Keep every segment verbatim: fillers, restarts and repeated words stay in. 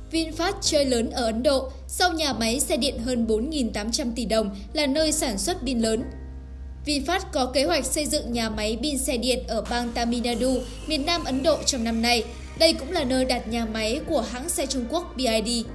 VinFast chơi lớn ở Ấn Độ, sau nhà máy xe điện hơn bốn nghìn tám trăm tỷ đồng là nơi sản xuất pin lớn. VinFast có kế hoạch xây dựng nhà máy pin xe điện ở bang Tamil Nadu, miền Nam Ấn Độ trong năm nay. Đây cũng là nơi đặt nhà máy của hãng xe Trung Quốc bê i đê.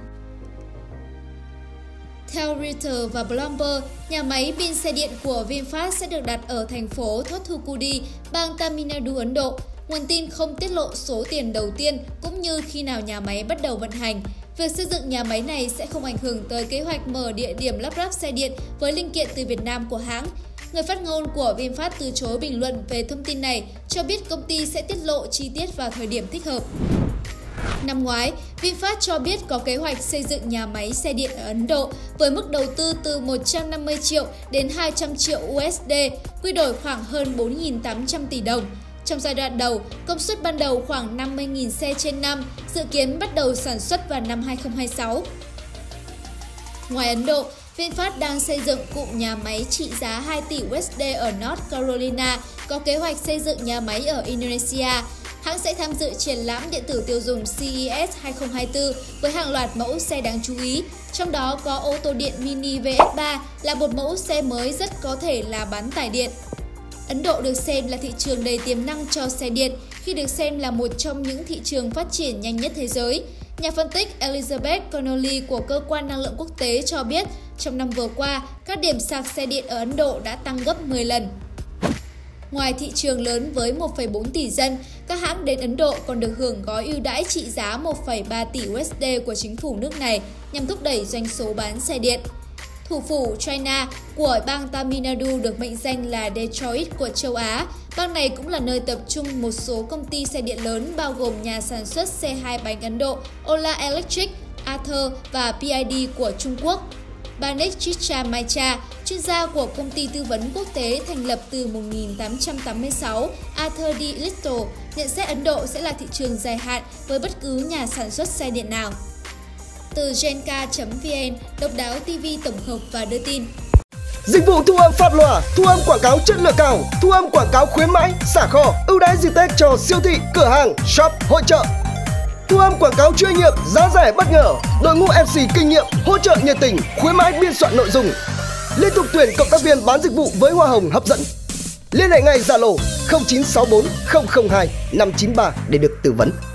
Theo Reuters và Bloomberg, nhà máy pin xe điện của VinFast sẽ được đặt ở thành phố Thoothukudi, bang Tamil Nadu, Ấn Độ. Nguồn tin không tiết lộ số tiền đầu tiên cũng như khi nào nhà máy bắt đầu vận hành. Việc xây dựng nhà máy này sẽ không ảnh hưởng tới kế hoạch mở địa điểm lắp ráp xe điện với linh kiện từ Việt Nam của hãng. Người phát ngôn của VinFast từ chối bình luận về thông tin này, cho biết công ty sẽ tiết lộ chi tiết vào thời điểm thích hợp. Năm ngoái, VinFast cho biết có kế hoạch xây dựng nhà máy xe điện ở Ấn Độ với mức đầu tư từ một trăm năm mươi triệu đến hai trăm triệu u ét đê, quy đổi khoảng hơn bốn nghìn tám trăm tỷ đồng. Trong giai đoạn đầu, công suất ban đầu khoảng năm mươi nghìn xe trên năm, dự kiến bắt đầu sản xuất vào năm hai nghìn không trăm hai mươi sáu. Ngoài Ấn Độ, VinFast đang xây dựng cụm nhà máy trị giá hai tỷ u ét đê ở North Carolina, có kế hoạch xây dựng nhà máy ở Indonesia. Hãng sẽ tham dự triển lãm điện tử tiêu dùng xê e ét hai không hai tư với hàng loạt mẫu xe đáng chú ý, trong đó có ô tô điện Mini vê ét ba là một mẫu xe mới rất có thể là bán tải điện. Ấn Độ được xem là thị trường đầy tiềm năng cho xe điện khi được xem là một trong những thị trường phát triển nhanh nhất thế giới. Nhà phân tích Elizabeth Connolly của Cơ quan Năng lượng Quốc tế cho biết trong năm vừa qua, các điểm sạc xe điện ở Ấn Độ đã tăng gấp mười lần. Ngoài thị trường lớn với một phẩy bốn tỷ dân, các hãng đến Ấn Độ còn được hưởng gói ưu đãi trị giá một phẩy ba tỷ u ét đê của chính phủ nước này nhằm thúc đẩy doanh số bán xe điện. Thủ phủ China của bang Tamil Nadu được mệnh danh là Detroit của châu Á. Bang này cũng là nơi tập trung một số công ty xe điện lớn bao gồm nhà sản xuất xe hai bánh Ấn Độ Ola Electric, Ather và pê i đê của Trung Quốc. Banek Chicha Maicha, chuyên gia của công ty tư vấn quốc tế thành lập từ một nghìn tám trăm tám mươi sáu, Arthur D. Little, nhận xét Ấn Độ sẽ là thị trường dài hạn với bất cứ nhà sản xuất xe điện nào. Từ genca chấm vn, Độc đáo ti vi tổng hợp và đưa tin. Dịch vụ thu âm phát loa, thu âm quảng cáo chất lượng cao, thu âm quảng cáo khuyến mãi, xả kho, ưu đãi dịp Tết cho siêu thị, cửa hàng, shop, hội chợ. Thu âm quảng cáo chuyên nghiệp, giá rẻ bất ngờ, đội ngũ em xê kinh nghiệm, hỗ trợ nhiệt tình, khuyến mãi biên soạn nội dung. Liên tục tuyển cộng tác viên bán dịch vụ với hoa hồng hấp dẫn. Liên hệ ngay Zalo không chín sáu bốn không không hai năm chín ba để được tư vấn.